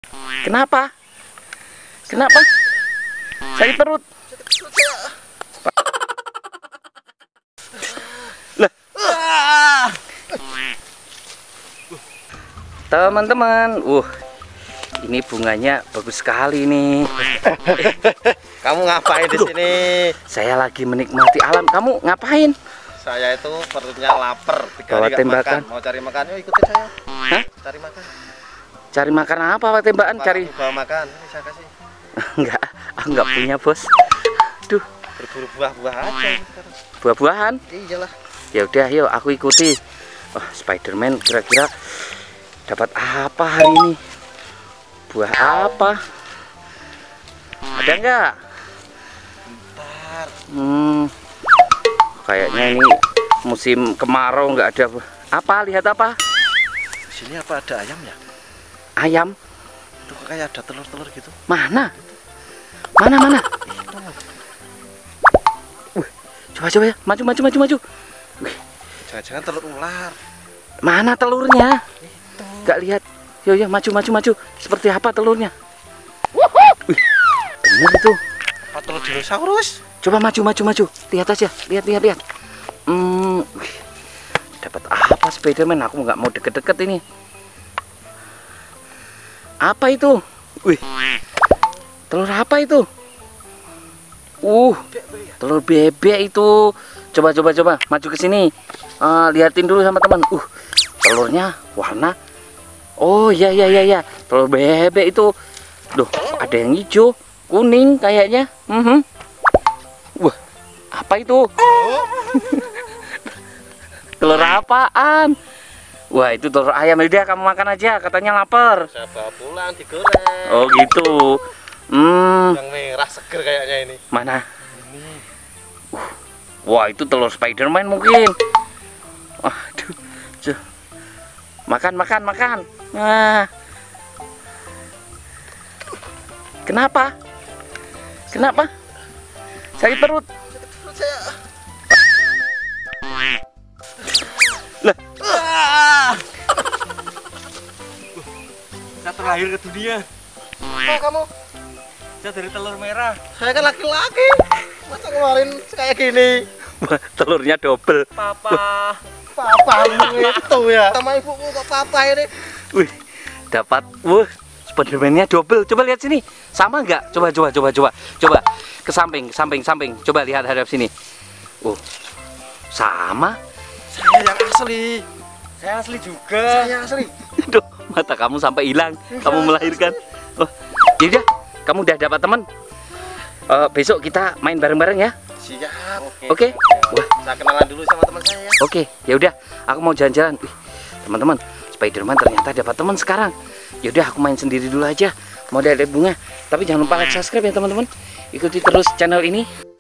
Kenapa? Kenapa? Sakit perut. Lah. Teman-teman, ini bunganya bagus sekali nih. Kamu ngapain di sini? Saya lagi menikmati alam. Kamu ngapain? Saya itu perutnya lapar, 3 hari nggak tembakan. makan. Mau cari makan, yuk ikutin saya. Hah? Cari makan. Cari makan apa, Pak Tembakan? Cari. Bawa makan, ini saya kasih. Enggak, aku enggak punya, Bos. Duh, Berburu buah-buah aja. buah-buahan. Iyalah. Ya udah, yuk aku ikuti. Oh, Spiderman kira-kira dapat apa hari ini? Buah apa? Ada enggak? Bentar. Kayaknya ini musim kemarau, nggak ada. Apa? Lihat apa? Di sini apa ada ayam ya? Ayam? Itu kayak ada telur-telur gitu. Mana? Mana? Coba ya, maju. Wih, Jangan-jangan telur ular. mana telurnya? Nggak lihat. Yo, maju. Seperti apa telurnya? Wih, bener itu. Apa telur dinosaurus? Coba maju. Lihat aja, lihat. Wih, dapat apa Spiderman? Aku nggak mau deket-deket ini. Apa itu? Wih, telur apa itu? Telur bebek itu. Coba, maju ke sini. Liatin dulu sama teman. Telurnya warna. Oh ya. Telur bebek itu. Loh, ada yang hijau, kuning kayaknya. Wah, apa itu? Telur apaan? Wah, itu telur ayam. Udah, kamu makan aja. Katanya lapar. Saya bawa pulang digoreng. Oh gitu. Yang merah seger kayaknya ini. Mana? Ini. Wah, itu telur Spiderman mungkin. Aduh. Makan. Nah. Kenapa? Sakit perut. Saya. Lah. Saya terlahir ke dunia. Apa kamu? Saya dari telur merah. Saya kan laki-laki. Masa kemarin kayak gini? Wah, telurnya double. Papamu itu ya. Sama ibuku kok papa ini. Wih, dapat. Spiderman-nya double. Coba lihat sini. Sama nggak? Coba. Ke samping. Coba lihat hadap sini. Sama. Saya yang asli. Saya asli juga. Saya asli. Duh, mata kamu sampai hilang. Kamu melahirkan. Yaudah, kamu udah dapat teman. Besok kita main bareng-bareng ya. Siap. Oke. Wah, Saya kenalan dulu sama teman saya ya. oke. Ya udah, aku mau jalan-jalan. Teman-teman, Spiderman ternyata dapat teman sekarang. Ya udah, aku main sendiri dulu aja. Mau ada bunga. Tapi jangan lupa like, subscribe ya teman-teman. Ikuti terus channel ini.